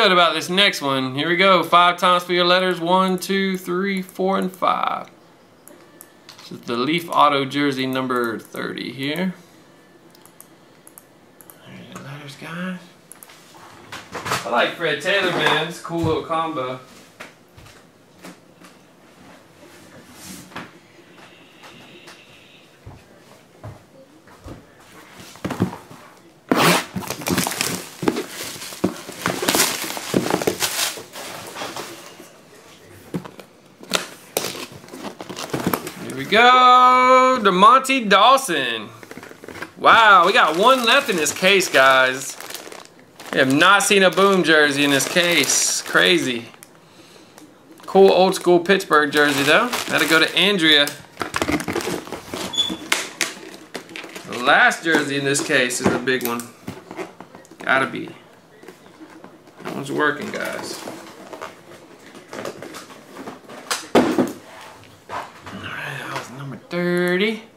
good about this next one. Here we go. 5 times for your letters. 1, 2, 3, 4, and 5. This is the Leaf Auto jersey number 30 here. There's the letters, guys. I like Fred Taylor, man. It's a cool little combo. Here we go, DeMonte Dawson. Wow, we got one left in this case, guys. We have not seen a Boom jersey in this case. Crazy. Cool old school Pittsburgh jersey though. That'll go to Andrea. The last jersey in this case is a big one. Gotta be. That one's working, guys. Alright, that was number 30.